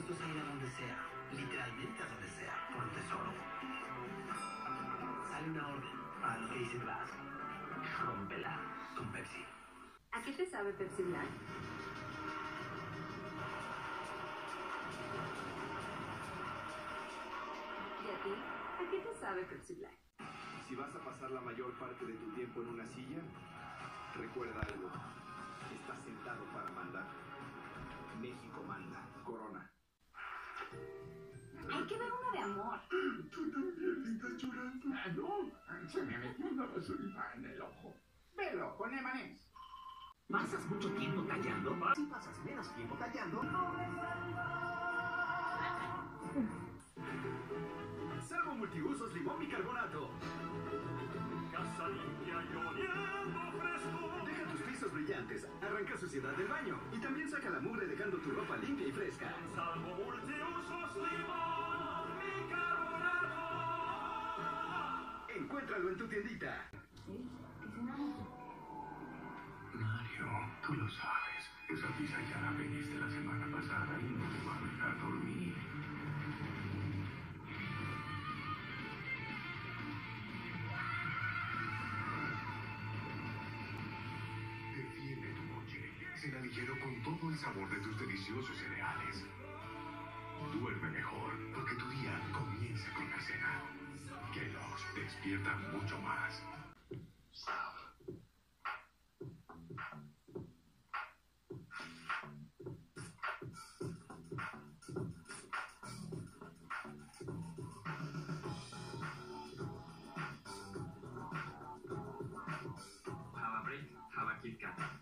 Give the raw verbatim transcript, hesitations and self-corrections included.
dispuestos a ir a donde sea, literalmente a donde sea, por un tesoro. Sale una orden para lo que dice Glass. Rómpela con Pepsi. ¿A qué te sabe Pepsi Black? ¿Y a ti? ¿A qué te sabe Pepsi Black? Si vas a pasar la mayor parte de tu tiempo en una silla, recuerda algo. Estás sentado para mandar. México manda. Corona. Hay que ver una de amor. Tú también estás llorando. Ah, no, se me metió una basurita en el ojo. Velo con Emanés. ¿Pasas mucho tiempo tallando? Si pasas menos tiempo tallando... Salvo multiusos limón bicarbonato. Casa limpia y oliendo fresco. Deja tus pisos brillantes, arranca suciedad del baño y también saca la mugre dejando tu ropa limpia y fresca. Salvo multiusos limón bicarbonato. Encuéntralo en tu tiendita. ¿Sí? ¿Qué cenamos? Mario, tú lo sabes. Esa pizza ya la pediste la semana pasada y no te va a dejar dormir. Defiende tu noche. Cena ligero con todo el sabor de tus deliciosos cereales. Duerme mejor, porque tu día comienza con la cena. Kellogg's despierta mucho más. Java Break, Java Kit Kat.